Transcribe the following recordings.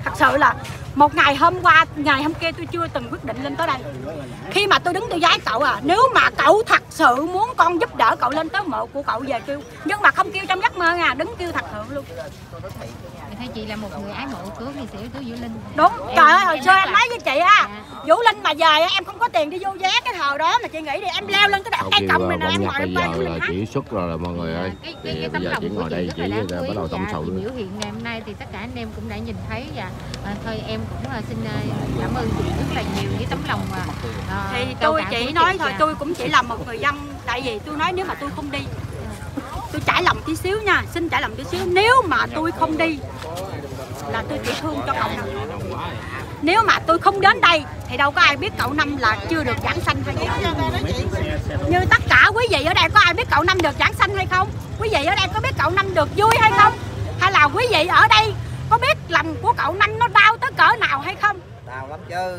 thật sự là một ngày hôm qua, ngày hôm kia tôi chưa từng quyết định lên tới đây. Khi mà tôi đứng tôi giái cậu nếu mà cậu thật sự muốn con giúp đỡ cậu lên tới mộ của cậu về kêu, nhưng mà không kêu trong giấc mơ đứng kêu thật thượng luôn. Thấy chị là một người ái mộ của nghệ sĩ ưu tú Vũ Linh. Đúng, trời ơi, hồi xưa em nói với chị Vũ Linh mà về em không có tiền đi vô vé cái thời đó mà chị nghĩ đi em leo lên cái đoạn cây cọng này nè em ngồi em bây giờ là chỉ xuất rồi là mọi người ơi. Cái bây giờ chỉ ngồi đây chỉ bắt đầu tâm sự. Biểu hiện ngày hôm nay thì tất cả anh em cũng đã nhìn thấy và thôi em cũng xin cảm ơn chị rất là nhiều với tấm lòng thì tôi chỉ nói thôi, tôi cũng chỉ là một người dân, tại vì tôi nói nếu mà tôi không đi, tôi trải lòng tí xíu nha, xin trải lòng tí xíu, nếu mà tôi không đi là tôi chỉ thương cho cậu Năm. Nếu mà tôi không đến đây thì đâu có ai biết cậu Năm là chưa được giảng sanh hay gì. Như tất cả quý vị ở đây có ai biết cậu Năm được giảng sanh hay không? Quý vị ở đây có biết cậu Năm được vui hay không? Hay là quý vị ở đây có biết lòng của cậu Năm nó đau tới cỡ nào hay không? Đau lắm chứ.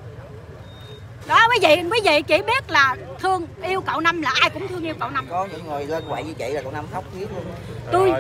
Đó quý vị chỉ biết là thương yêu cậu Năm, là ai cũng thương yêu cậu Năm. Có những người lên quậy với chị là cậu Năm khóc thiết luôn. Tôi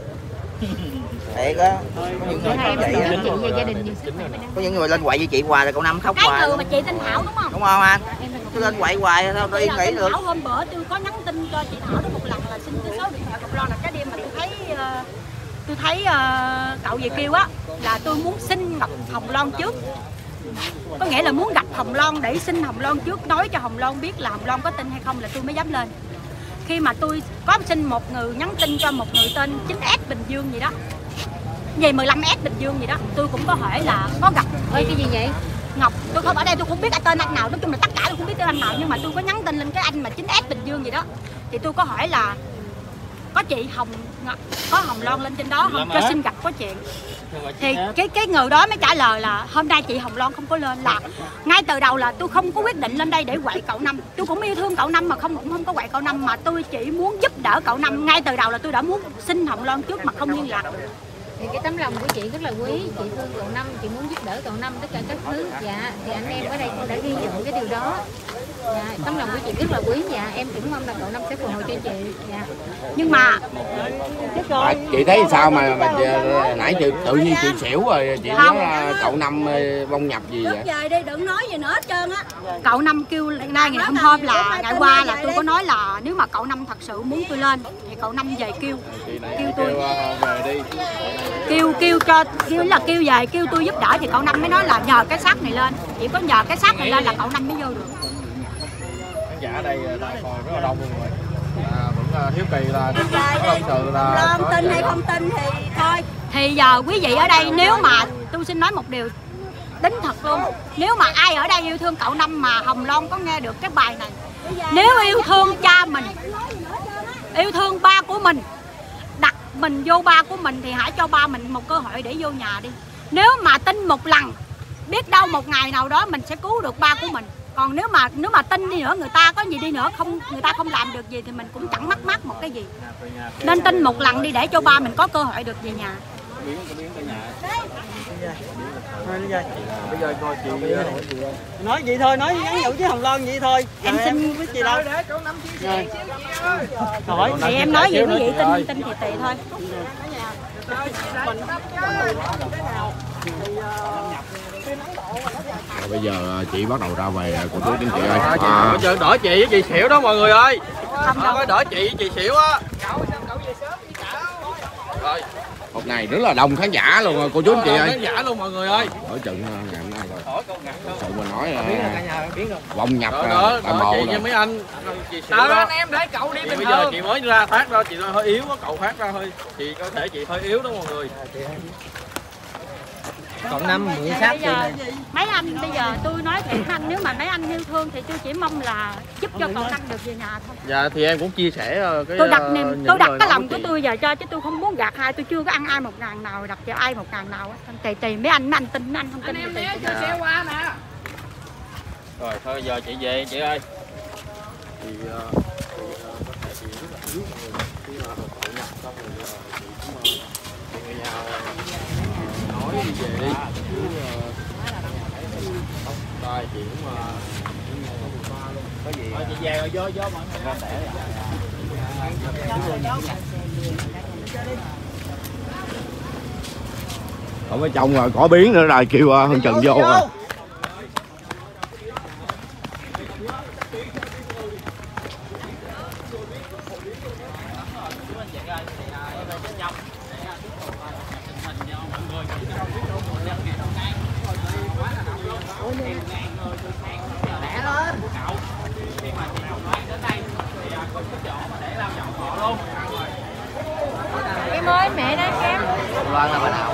thiệt á, có những người khóc vậy á. Có những người lên quậy với chị hoài là cậu Năm khóc hoài. Cái người mà chị tên Thảo đúng không? Đúng không anh? Cứ lên quậy hoài sao tôi yên nghỉ được. Thảo hôm bữa tôi có nhắn tin cho chị Thảo đó một lần là xin cái số điện thoại cậu Lo, là cái đêm mà tôi thấy cậu về kêu là tôi muốn xin gặp Hồng Loan trước. Có nghĩa là muốn gặp Hồng Loan để xin Hồng Loan trước, nói cho Hồng Loan biết là Hồng Loan có tin hay không là tôi mới dám lên. Khi mà tôi có xin một người nhắn tin cho một người tên 9S Bình Dương gì đó, về 15S Bình Dương gì đó, tôi cũng có hỏi là có gặp cái gì vậy Ngọc, tôi không ở đây tôi không biết tên anh nào, nói chung là tất cả tôi không biết tên anh nào, nhưng mà tôi có nhắn tin lên cái anh mà 9S Bình Dương gì đó, thì tôi có hỏi là có chị có Hồng Loan lên trên đó không, cho xin gặp có chuyện. Thì cái người đó mới trả lời là hôm nay chị Hồng Loan không có lên, là ngay từ đầu là tôi không có quyết định lên đây để quậy cậu Năm. Tôi cũng yêu thương cậu Năm mà cũng không có quậy cậu Năm, mà tôi chỉ muốn giúp đỡ cậu Năm. Ngay từ đầu là tôi đã muốn xin Hồng Loan trước mà không liên lạc. Thì cái tấm lòng của chị rất là quý, chị thương cậu Năm, chị muốn giúp đỡ cậu Năm tất cả các thứ. Dạ, thì anh em ở đây cũng đã ghi nhận cái điều đó. Dạ, tấm lòng của chị rất là quý. Dạ, em cũng mong là cậu Năm sẽ phù hộ cho chị. Dạ. Nhưng mà chị thấy sao mà nãy tự nhiên chị xỉu rồi, chị nói cậu Năm vong nhập gì vậy? Về đi, đừng nói gì nữa hết trơn á. Cậu Năm kêu nay ngày hôm là ngày qua là tôi có nói là nếu mà cậu Năm thật sự muốn tôi lên thì cậu Năm về kêu tôi kêu về kêu tôi giúp đỡ, thì cậu Năm mới nói là nhờ cái xác này lên, chỉ có nhờ cái xác này lên là cậu Năm mới vô được. Khán giả ở đây đang còn rất là đông luôn rồi. Vẫn hiếu kỳ là thật sự là tin hay không tin thì thôi. Thì giờ quý vị ở đây nếu mà tôi xin nói một điều đính thật luôn, nếu mà ai ở đây yêu thương cậu Năm mà Hồng Loan có nghe được cái bài này, nếu yêu thương cha mình, yêu thương ba của mình, đặt mình vô ba của mình thì hãy cho ba mình một cơ hội để vô nhà đi. Nếu mà tin một lần, biết đâu một ngày nào đó mình sẽ cứu được ba của mình. Còn nếu mà tin đi nữa, người ta có gì đi nữa người ta không làm được gì thì mình cũng chẳng mất mát một cái gì. Nên tin một lần đi để cho ba mình có cơ hội được về nhà. Bây giờ coi chị nói vậy thôi, nói nhắn nhủ với Hồng Loan vậy thôi. Em xin biết gì đâu. Rồi. Thì em nói gì quý vị tin thì tùy thôi. Bây giờ chị bắt đầu ra về cô chú chính chị ơi. Đỡ chị với chị xỉu đó mọi người ơi. Có đỡ chị với chị xỉu á. Rồi. Một ngày rất là đông khán giả luôn rồi cô chú anh chị ơi. Khán giả luôn mọi người ơi. Ở trận ngày hôm nay rồi. Sự mà nói vong nhập tại mộ chị với mấy anh chị xỉu đó. Anh em để cậu đi bình thường. Bây giờ chị mới ra phát ra, chị hơi yếu quá, cậu phát ra hơi. Chị có thể chị hơi yếu đó mọi người. Cậu Năm mượn xác chị này. Mấy anh bây giờ tôi nói thiệt anh, nếu mà mấy anh yêu thương thì tôi chỉ mong là giúp cho cậu Năm được về nhà thôi. Dạ thì em cũng chia sẻ cái tôi đặt cái lòng của tôi giờ cho, chứ tôi không muốn gạt ai, tôi chưa có ăn ai 1.000 nào, đặt cho ai 1.000 nào á. Tùy mấy anh tin mấy anh không tin thì tùy. Xe qua nè. Rồi thôi giờ chị về chị ơi. Thì có thể chị rất là yếu khi mà cậu nhập xong rồi chị cũng người nhà nói đi về đi. Rồi chị cũng có gì chị về rồi vô mọi người ra tẻ. Không có trông rồi có biến nữa rồi kêu Hân Trần vô rồi. Em ơi, mẹ đang em. Loan là bà nào?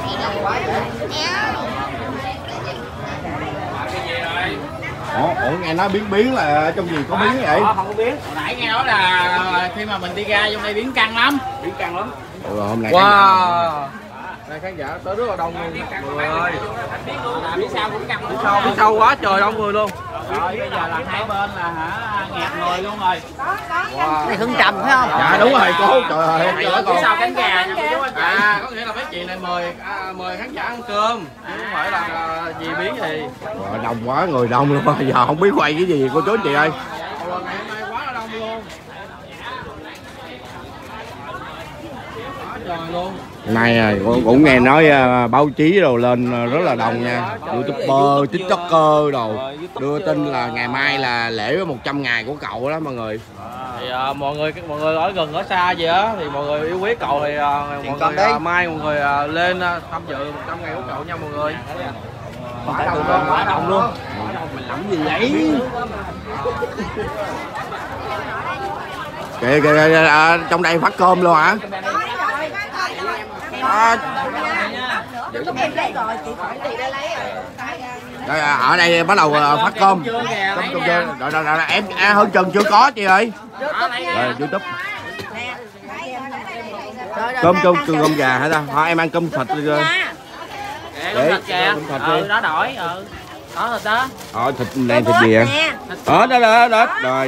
Ủa nghe nói biến là trong gì có biến vậy? Không có biến. Hồi nãy nghe nói là khi mà mình đi ra trong đây biến căng lắm. Biến căng lắm. Hôm nay Wow. Đây khán giả tới rất là đông luôn mọi người ơi. Phía sau cũng căng. Phía sau quá trời đông người luôn. Rồi bây giờ là hai bên là nghẹt người luôn rồi. Wow. Này Hưng Trầm phải không? Dạ đúng rồi cô, trời ơi. Phía sau cánh gà nha cô chú anh chị. Có nghĩa là mấy chị này mời khán giả ăn cơm, chứ không phải là gì biến gì. Rồi, đông quá, người đông luôn, giờ không biết quay cái gì cô chú anh chị ơi. Ngày hôm nay quá là đông luôn. Quá trời luôn. Nay cũng nghe nói báo chí đồ lên rất là đông nha, YouTuber, TikToker đồ đưa tin là ngày mai là lễ 100 ngày của cậu đó mọi người. Thì mọi người ở gần ở xa gì á thì mọi người yêu quý cậu thì mọi người mai mọi người lên tham dự 100 ngày của cậu nha mọi người. Quá đông luôn. Mình làm gì vậy? Kìa, trong đây phát cơm luôn hả? Đây, ở đây bắt đầu phát cơm. Rồi, em Hân Trần chưa có chị ơi. Rồi, YouTube. Cơm gà hả ta? Thôi em ăn cơm thịt đi rồi. Để cơm thịt kìa. Đó đổi. Đó thịt đó. Thịt này thịt gì vậy? Đó. Rồi.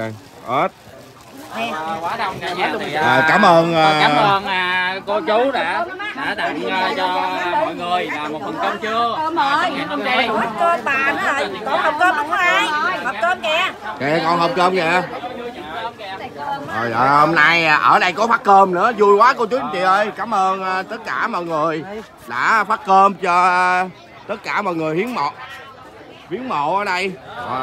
Quá đông cả nhà thì cảm ơn cô chú đã tặng cho mọi người là một phần cơm trưa. Cơm bà nữa rồi, còn hộp cơm không có ai? Hộp cơm kìa. Kìa con hộp cơm kìa. Rồi hôm nay ở đây có phát cơm nữa, vui quá cô chú anh chị ơi. Cảm ơn tất cả mọi người đã phát cơm cho tất cả mọi người hiến mộ ở đây.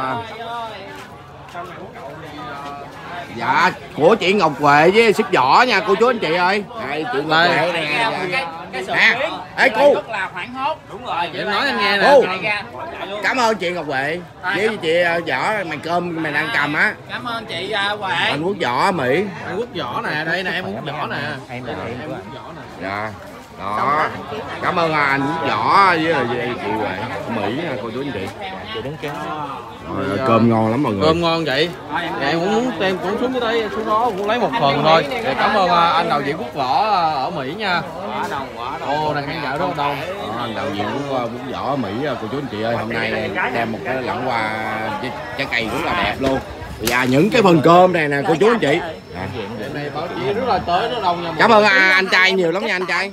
Dạ của chị Ngọc Huệ với ship vỏ nha cô chú anh chị ơi. Đây chị Ngọc Huệ nè. Ê cô. Rất là hoảng hốt. Đúng rồi, chị nói anh nghe nè. Cô. Cảm ơn chị Ngọc Huệ với chị Võ mày cơm mày đang cầm á. Cảm ơn chị Huệ. Anh Quốc Võ Mỹ. Anh Quốc Võ nè, đây nè em Quốc Võ nè. Em Quốc Võ nè. Dạ. Đó. Cảm ơn anh Quốc Võ với chị Huệ Mỹ nha cô chú anh chị. Chị đứng kế. Rồi, cơm ngon lắm mọi người. Cơm ngon vậy. Em cũng muốn em cũng xuống dưới đây xuống đó cũng lấy một phần thôi. Cảm ơn anh đạo diễn Quốc Võ ở Mỹ nha. Quá đông. Ô đang khán giả rất là đông. Anh đạo diễn Quốc Võ ở Mỹ cô chú anh chị ơi, hôm nay đem một cái lẵng quà trái cây rất là đẹp luôn. Và những cái phần cơm này nè cô chú anh chị. Đêm nay báo chí rất là tới rất đông nha. Cảm ơn anh trai nhiều lắm nha anh trai.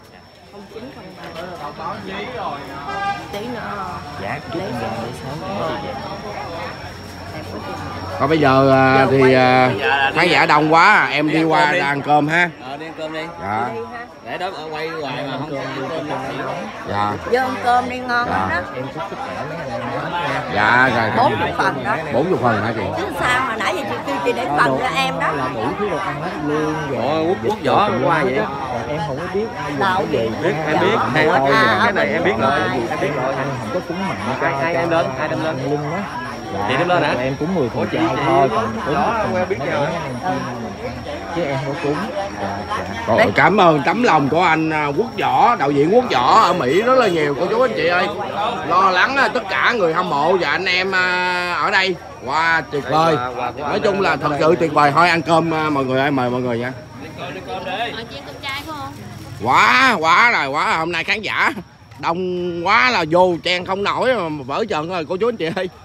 Báo chí rồi. Tí nữa. Dạ, chút ăn gà để sáng. Còn bây giờ thì khán giả đông quá, em đi qua ra ăn cơm ha. Đi ăn cơm đi. Dạ. Để đó quay hoài mà không ăn cơm đâu. Dạ. Vô ăn cơm đi ngon lắm đó. Em chúc sức khỏe mấy anh em. Dạ rồi. 40 phần đó. 40 phần hả chị? Chứ sao hồi nãy giờ chị kêu chị để phần cho em đó. Là đủ thứ đồ ăn hết lương rồi. Quốc Võ qua vậy. Em không có biết ai Đâu gì. Biết em biết. Cái này em biết rồi. Em biết rồi. Anh không có cúng mặn cho ai đem lên, ai đem lên lưng á. Chị đem lên hả? Em cúng 10 phần trai thôi, còn cúng em biết rồi. Chứ em không có cúng. Rồi, cảm ơn tấm lòng của anh Quốc Võ, đạo diễn Quốc Võ ở Mỹ rất là nhiều cô chú anh chị ơi. Lo lắng tất cả người hâm mộ và anh em ở đây. Wow, tuyệt vời. Nói chung là thật sự tuyệt vời. Thôi ăn cơm mọi người ơi, mời mọi người nha. Quá rồi, hôm nay khán giả đông quá là vô chen không nổi mà vỡ trận rồi cô chú anh chị ơi.